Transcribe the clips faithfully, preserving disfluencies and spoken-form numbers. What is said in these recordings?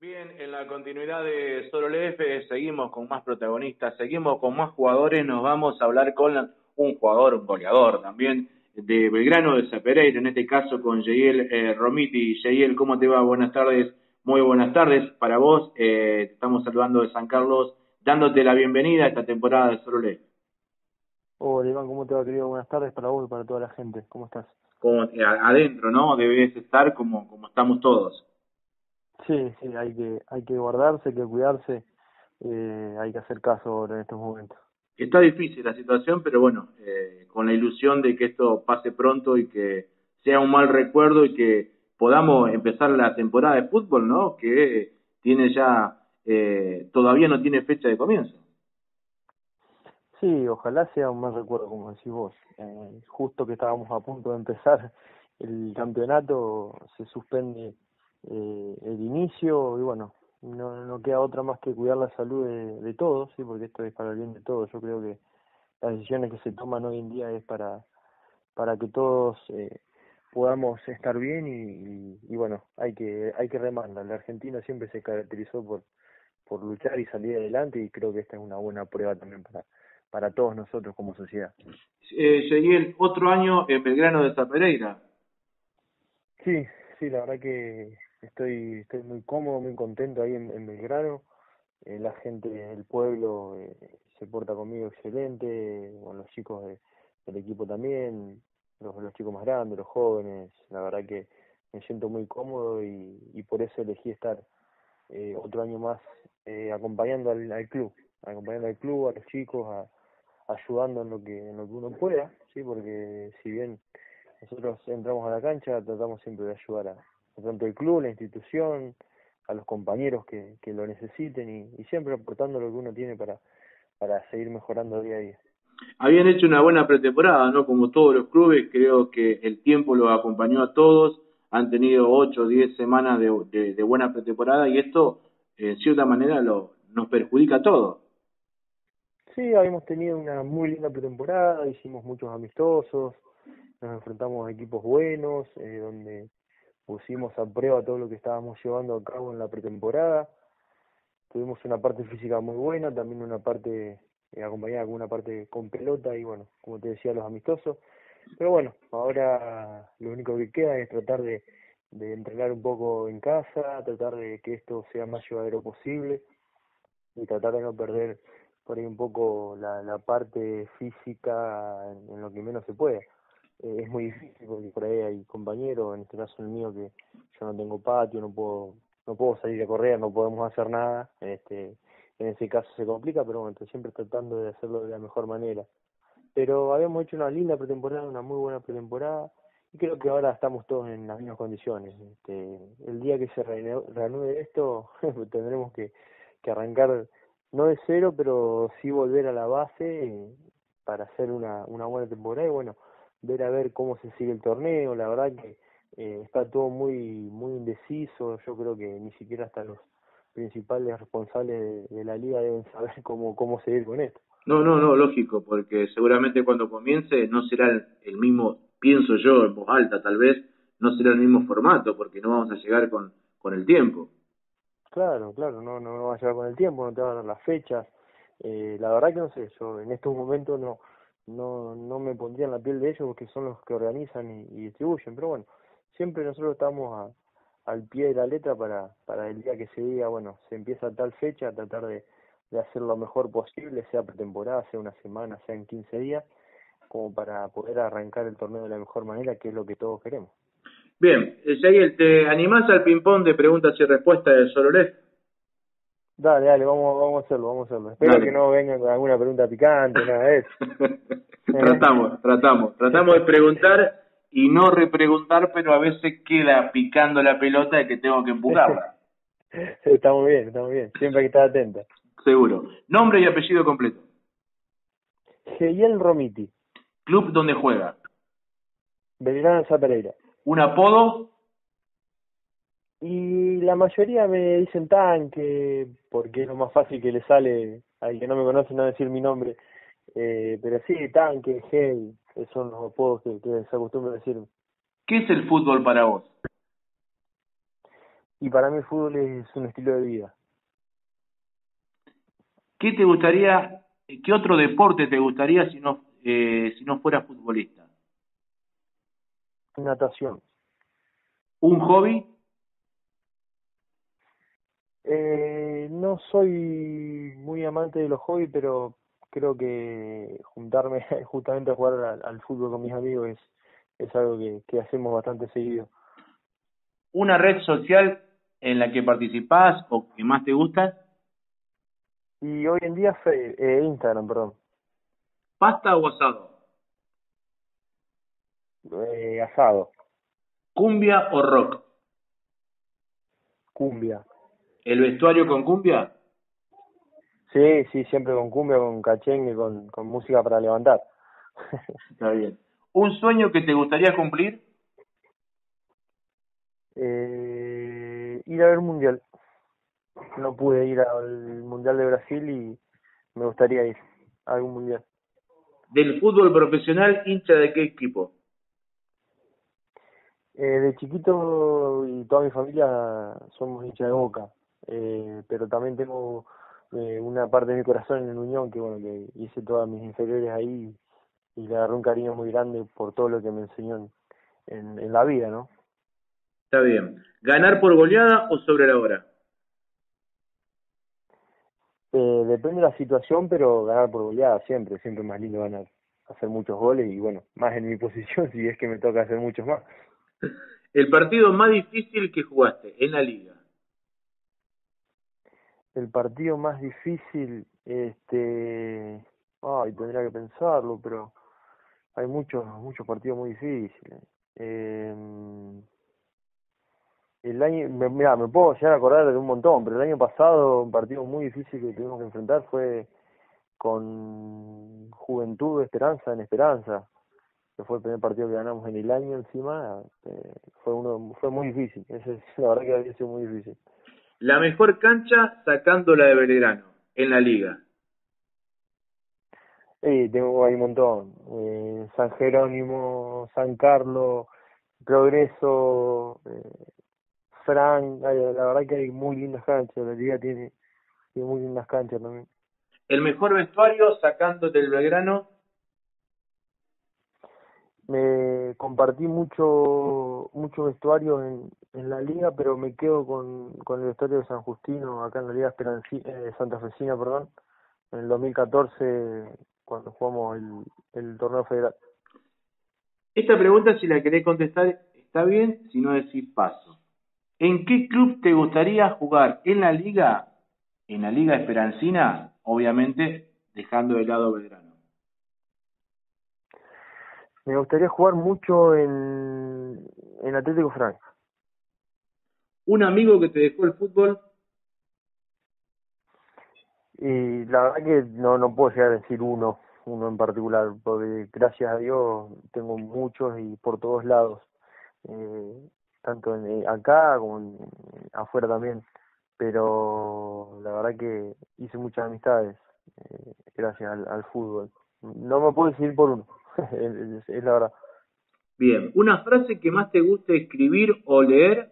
Bien, en la continuidad de Solo L F seguimos con más protagonistas, seguimos con más jugadores, nos vamos a hablar con un jugador, un goleador también, de Belgrano de Sapereira, en este caso con Yehiel eh, Romiti. Yehiel, ¿cómo te va? Buenas tardes, muy buenas tardes para vos, eh, te estamos saludando de San Carlos, dándote la bienvenida a esta temporada de Solo L F. Hola Iván, ¿cómo te va, querido? Buenas tardes para vos y para toda la gente, ¿cómo estás? Como, eh, adentro, ¿no? Debes estar como, como estamos todos. Sí, sí, hay que hay que guardarse, hay que cuidarse, eh, hay que hacer caso ahora en estos momentos. Está difícil la situación, pero bueno, eh, con la ilusión de que esto pase pronto y que sea un mal recuerdo y que podamos empezar la temporada de fútbol, ¿no? Que tiene ya, eh, todavía no tiene fecha de comienzo. Sí, ojalá sea un mal recuerdo, como decís vos. Eh, justo que estábamos a punto de empezar el campeonato, se suspende eh, el inicio y bueno, no, no queda otra más que cuidar la salud de, de todos, sí, porque esto es para el bien de todos. Yo creo que las decisiones que se toman hoy en día es para para que todos eh, podamos estar bien y, y, y bueno, hay que hay que remarla. La Argentina siempre se caracterizó por por luchar y salir adelante y creo que esta es una buena prueba también para para todos nosotros como sociedad. Eh, Yehiel, otro año en Belgrano de Pereira. Sí, sí, la verdad que estoy estoy muy cómodo, muy contento ahí en, en Belgrano. Eh, la gente del pueblo eh, se porta conmigo excelente, con los chicos de, del equipo también, los, los chicos más grandes, los jóvenes, la verdad que me siento muy cómodo y, y por eso elegí estar eh, otro año más eh, acompañando al, al club, acompañando al club, a los chicos, a, ayudando en lo que en lo que uno pueda, sí, porque si bien nosotros entramos a la cancha, tratamos siempre de ayudar a, a tanto el club, la institución, a los compañeros que, que lo necesiten y, y siempre aportando lo que uno tiene para, para seguir mejorando día a día. Habían hecho una buena pretemporada, ¿no? Como todos los clubes, creo que el tiempo los acompañó a todos, han tenido ocho o diez semanas de, de, de buena pretemporada y esto, en cierta manera, lo, nos perjudica a todos. Sí, habíamos tenido una muy linda pretemporada, hicimos muchos amistosos, nos enfrentamos a equipos buenos, eh, donde pusimos a prueba todo lo que estábamos llevando a cabo en la pretemporada. Tuvimos una parte física muy buena, también una parte eh, acompañada con una parte con pelota y bueno, como te decía, los amistosos. Pero bueno, ahora lo único que queda es tratar de, de entrenar un poco en casa, tratar de que esto sea más llevadero posible y tratar de no perder por ahí un poco la, la parte física en, en lo que menos se pueda. Eh, es muy difícil porque por ahí hay compañeros, en este caso el mío, que yo no tengo patio, no puedo no puedo salir a correr, no podemos hacer nada. Este, en ese caso se complica, pero bueno, siempre tratando de hacerlo de la mejor manera. Pero habíamos hecho una linda pretemporada, una muy buena pretemporada, y creo que ahora estamos todos en las mismas condiciones. Este, el día que se reanu- reanude esto, tendremos que, que arrancar, no de cero, pero sí volver a la base eh, para hacer una, una buena temporada y bueno, ver a ver cómo se sigue el torneo. La verdad que eh, está todo muy muy indeciso. Yo creo que ni siquiera hasta los principales responsables de, de la liga deben saber cómo cómo seguir con esto. No, no, no, lógico, porque seguramente cuando comience no será el, el mismo, pienso yo en voz alta tal vez, no será el mismo formato, porque no vamos a llegar con, con el tiempo. Claro, claro, no, no, no va a llegar con el tiempo, no te van a dar las fechas. Eh, la verdad que no sé, yo en estos momentos no, no, no me pondría en la piel de ellos porque son los que organizan y, y distribuyen, pero bueno, siempre nosotros estamos a, al pie de la letra para, para el día que se diga, bueno, se empieza tal fecha, tratar de, de hacer lo mejor posible, sea pretemporada, sea una semana, sea en quince días, como para poder arrancar el torneo de la mejor manera, que es lo que todos queremos. Bien, eh, Yael, ¿te animás al ping-pong de preguntas y respuestas de Sololet? Dale, dale, vamos, vamos a hacerlo, vamos a hacerlo. Espero que Dale. no vengan con alguna pregunta picante, nada de eso. ¿Eh? Tratamos, tratamos, tratamos de preguntar y no repreguntar, pero a veces queda picando la pelota de que tengo que empujarla. Está muy bien, está muy bien. Siempre hay que estar atenta. Seguro. Nombre y apellido completo. Geyel Romiti, Club donde juega. Belgrano Zapereira. Un apodo. Y la mayoría me dicen tanque, porque es lo más fácil que le sale al que no me conoce no decir mi nombre. Eh, pero sí, tanque, Gel, esos son los apodos que, que se acostumbra decir. ¿Qué es el fútbol para vos? y para mí el fútbol es un estilo de vida. ¿Qué te gustaría, qué otro deporte te gustaría si no, eh, si no fueras futbolista? Natación. ¿Un hobby? Eh, no soy muy amante de los hobbies, pero creo que juntarme justamente a jugar al, al fútbol con mis amigos es, es algo que, que hacemos bastante seguido. ¿Una red social en la que participás o que más te gusta? Y hoy en día, fe, eh, Instagram, perdón, ¿Pasta o asado? eh, asado, ¿Cumbia o rock? cumbia. ¿El vestuario con cumbia? Sí, sí, siempre con cumbia, con cachengue, con, con música para levantar. Está bien. ¿Un sueño que te gustaría cumplir? eh, ir a ver un mundial. No pude ir al mundial de Brasil y me gustaría ir a algún mundial. ¿Del fútbol profesional, hincha de qué equipo? Eh, de chiquito y toda mi familia somos hinchas de Boca, eh, pero también tengo eh, una parte de mi corazón en Unión, que bueno, que hice todas mis inferiores ahí y le agarré un cariño muy grande por todo lo que me enseñó en, en, en la vida, ¿no? Está bien. ¿Ganar por goleada o sobre la hora? Eh, depende de la situación, pero ganar por goleada siempre, siempre es más lindo ganar, hacer muchos goles y bueno, más en mi posición si es que me toca hacer muchos más. ¿El partido más difícil que jugaste en la liga? El partido más difícil, este, ay, tendría que pensarlo, pero hay muchos, muchos partidos muy difíciles. Eh, el año, me, mira, me puedo llegar a acordar de un montón, pero el año pasado un partido muy difícil que tuvimos que enfrentar fue con Juventud de Esperanza en Esperanza, que fue el primer partido que ganamos en el año encima. Eh, fue uno, fue muy difícil, ese, la verdad que había sido muy difícil. La mejor cancha sacándola de Belgrano en la liga. Sí, tengo ahí un montón. Eh, San Jerónimo, San Carlos, Progreso, eh, Fran, ay, la verdad que hay muy lindas canchas, la liga tiene, tiene muy lindas canchas también. El mejor vestuario sacando del Belgrano. Me compartí mucho mucho vestuario en, en la liga, pero me quedo con, con el vestuario de San Justino, acá en la liga Esperanci, eh, Santa Fecina, perdón, en el dos mil catorce, cuando jugamos el, el torneo federal. Esta pregunta, si la querés contestar, está bien, si no decís paso. ¿En qué club te gustaría jugar en la liga? En la liga Esperancina, obviamente, dejando de lado Belgrano. Me gustaría jugar mucho en, en Atlético Frank. Un amigo que te dejó el fútbol. Y la verdad que no, no puedo llegar a decir uno, uno en particular, porque gracias a Dios tengo muchos y por todos lados, eh, tanto en, eh, acá como en, afuera también, pero la verdad que hice muchas amistades eh, gracias al, al fútbol. No me puedo decidir por uno, es, es la verdad. Bien, una frase que más te guste escribir o leer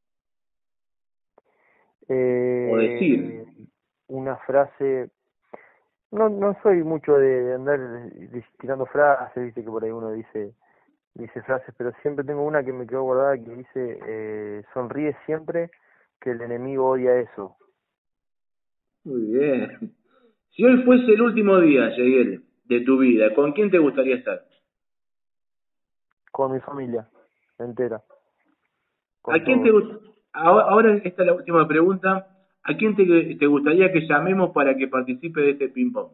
o decir. Eh, una frase. No, no soy mucho de, de andar de- tirando frases, viste que por ahí uno dice dice frases, pero siempre tengo una que me quedó guardada que dice, eh, sonríe siempre que el enemigo odia eso. Muy bien. Si hoy fuese el último día, Yeguel, de tu vida, ¿con quién te gustaría estar? Con mi familia entera, ¿A con quién te todos. gust- Ahora ahora esta es la última pregunta. ¿A quién te, te gustaría que llamemos para que participe de este ping-pong?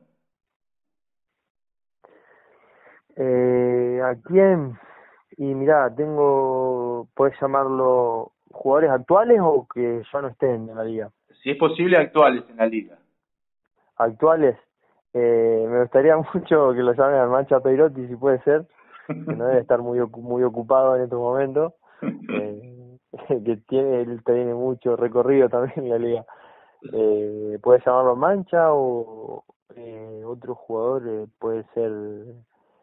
Eh, ¿a quién? Y mirá, tengo, puedes llamarlo jugadores actuales o que ya no estén en la liga. Si es posible, actuales en la liga. Actuales, eh, me gustaría mucho que lo llamen al Mancha Peirotti si puede ser, que no debe estar muy ocu- muy ocupado en estos momentos, eh, que tiene él tiene mucho recorrido también en la liga. Eh, puede llamarlo Mancha o eh, otro jugador, eh, puede ser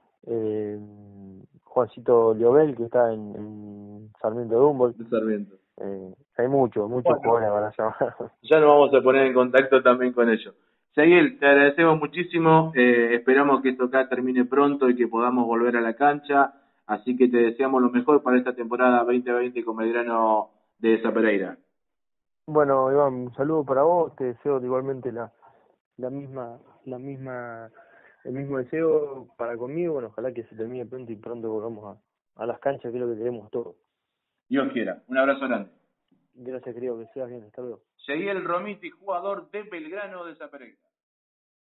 eh, Juancito Liobel, que está en, en Sarmiento de Humboldt. De Sarmiento. Eh, hay muchos, muchos Bueno, jugadores para llamar. ya nos vamos a poner en contacto también con ellos. Seguil, te agradecemos muchísimo, eh, esperamos que esto acá termine pronto y que podamos volver a la cancha, así que te deseamos lo mejor para esta temporada veinte veinte con Belgrano de Zapereira. Bueno, Iván, un saludo para vos, te deseo igualmente la, la misma, la misma, el mismo deseo para conmigo. Bueno, ojalá que se termine pronto y pronto volvamos a, a las canchas, que es lo que queremos todos. Dios quiera, un abrazo grande. Gracias, querido, que seas bien, hasta luego. Seguil Romiti, jugador de Belgrano de Zapereira.